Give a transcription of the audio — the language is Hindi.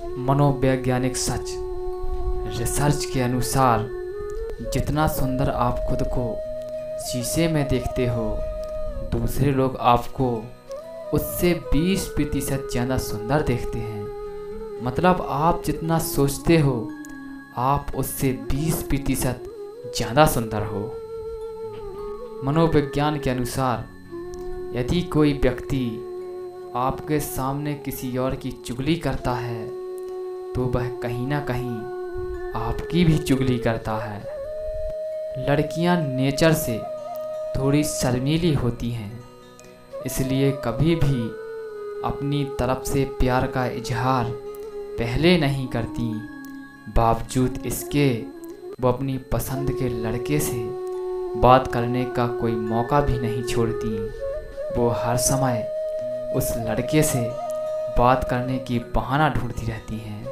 मनोवैज्ञानिक सच। रिसर्च के अनुसार जितना सुंदर आप खुद को शीशे में देखते हो, दूसरे लोग आपको उससे 20% ज़्यादा सुंदर देखते हैं। मतलब आप जितना सोचते हो, आप उससे 20% ज़्यादा सुंदर हो। मनोविज्ञान के अनुसार यदि कोई व्यक्ति आपके सामने किसी और की चुगली करता है, तो वह कहीं ना कहीं आपकी भी चुगली करता है। लड़कियां नेचर से थोड़ी शर्मीली होती हैं, इसलिए कभी भी अपनी तरफ से प्यार का इजहार पहले नहीं करती। बावजूद इसके वो अपनी पसंद के लड़के से बात करने का कोई मौका भी नहीं छोड़ती। वो हर समय उस लड़के से बात करने की बहाना ढूंढती रहती हैं।